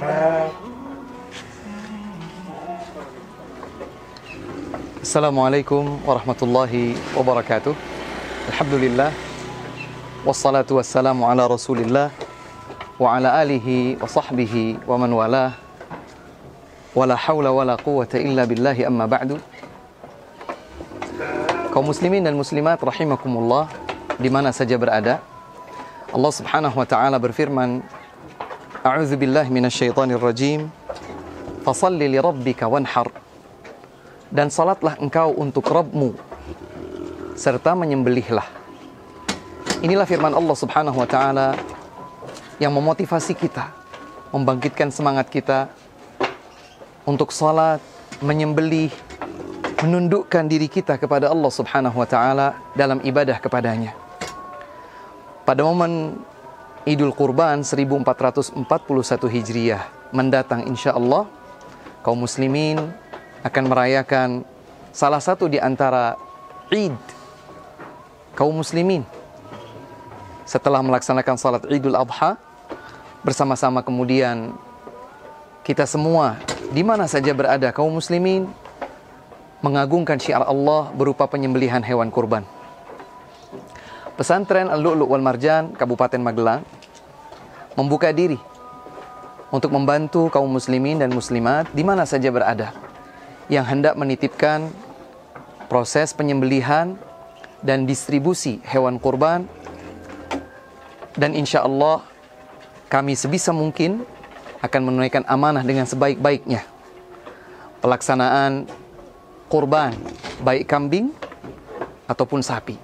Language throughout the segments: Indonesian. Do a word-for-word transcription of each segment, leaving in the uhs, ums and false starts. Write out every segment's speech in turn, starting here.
Assalamualaikum warahmatullahi wabarakatuh. Alhamdulillah, wassalatu wassalamu ala rasulillah wa ala alihi wa sahbihi wa man walah, wala hawla wala quwwata illa billahi, amma ba'du. Kaum muslimin dan muslimat rahimakumullah, di mana saja berada, Allah subhanahu wa ta'ala berfirman, A'udzu billahi minasyaitonir rajim, fasalli li rabbika wanhar, dan salatlah engkau untuk Rabbmu, serta menyembelihlah. Inilah firman Allah subhanahu wa ta'ala yang memotivasi kita, membangkitkan semangat kita untuk salat, menyembelih, menundukkan diri kita kepada Allah subhanahu wa ta'ala dalam ibadah kepadanya. Pada momen Idul Qurban seribu empat ratus empat puluh satu Hijriyah mendatang, insya Allah, kaum muslimin akan merayakan salah satu di antara Id kaum muslimin. Setelah melaksanakan salat Idul Adha bersama-sama, kemudian kita semua di mana saja berada, kaum muslimin, mengagungkan syiar Allah berupa penyembelihan hewan kurban. Pesantren Al-Lu'lu' wal Marjan Kabupaten Magelang membuka diri untuk membantu kaum muslimin dan muslimat di mana saja berada yang hendak menitipkan proses penyembelihan dan distribusi hewan kurban. Dan insya Allah kami sebisa mungkin akan menunaikan amanah dengan sebaik-baiknya pelaksanaan kurban, baik kambing ataupun sapi.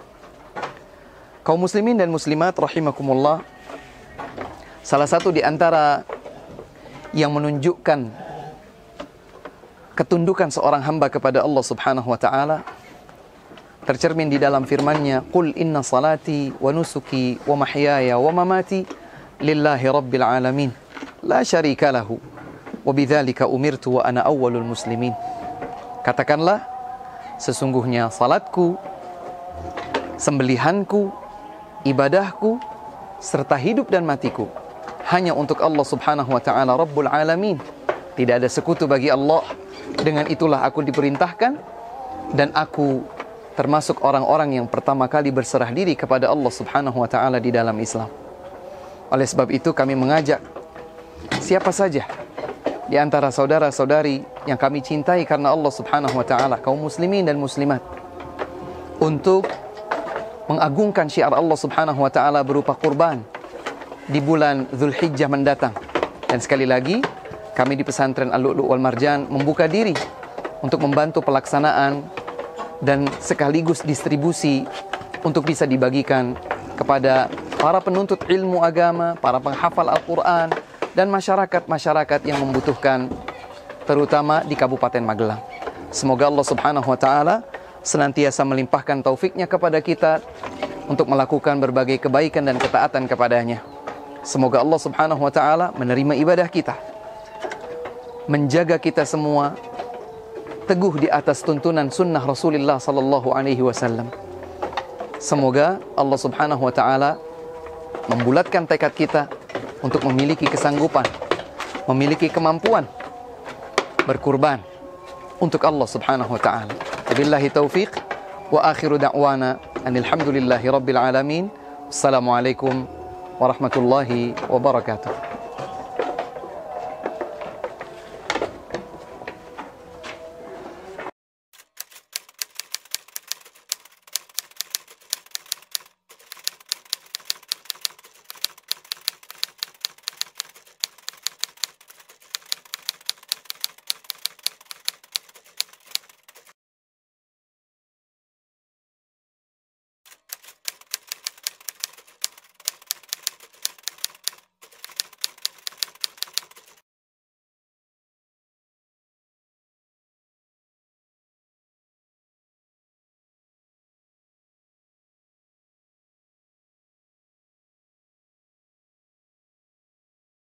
Kaum muslimin dan muslimat rahimakumullah, salah satu di antara yang menunjukkan ketundukan seorang hamba kepada Allah subhanahu wa ta'ala tercermin di dalam firman-Nya, Qul inna salati wa nusuki wa mahyaya wa mamati lillahi rabbil alamin la syarika lahu wa bidzalika umirtu wa ana awwalul muslimin. Katakanlah, sesungguhnya salatku, sembelihanku, ibadahku, serta hidup dan matiku hanya untuk Allah subhanahu wa ta'ala rabbul alamin. Tidak ada sekutu bagi Allah. Dengan itulah aku diperintahkan, dan aku termasuk orang-orang yang pertama kali berserah diri kepada Allah subhanahu wa ta'ala di dalam Islam. Oleh sebab itu kami mengajak siapa saja di antara saudara-saudari yang kami cintai karena Allah subhanahu wa ta'ala, kaum muslimin dan muslimat, untuk mengagungkan syiar Allah subhanahu wa ta'ala berupa kurban di bulan Dzulhijjah mendatang. Dan sekali lagi, kami di pesantren Al-Lu'lu' wal Marjan membuka diri untuk membantu pelaksanaan dan sekaligus distribusi untuk bisa dibagikan kepada para penuntut ilmu agama, para penghafal Al-Quran, dan masyarakat-masyarakat yang membutuhkan, terutama di Kabupaten Magelang. Semoga Allah subhanahu wa ta'ala senantiasa melimpahkan taufiknya kepada kita untuk melakukan berbagai kebaikan dan ketaatan kepadanya. Semoga Allah subhanahu wa ta'ala menerima ibadah kita, menjaga kita semua teguh di atas tuntunan sunnah Rasulullah sallallahu alaihi wasallam. Semoga Allah subhanahu wa ta'ala membulatkan tekad kita untuk memiliki kesanggupan, memiliki kemampuan berkurban untuk Allah subhanahu wa ta'ala. Wabillahi taufiq, wa akhiru da'wana anil hamdulillahi rabbil alamin. Assalamualaikum warahmatullahi wabarakatuh.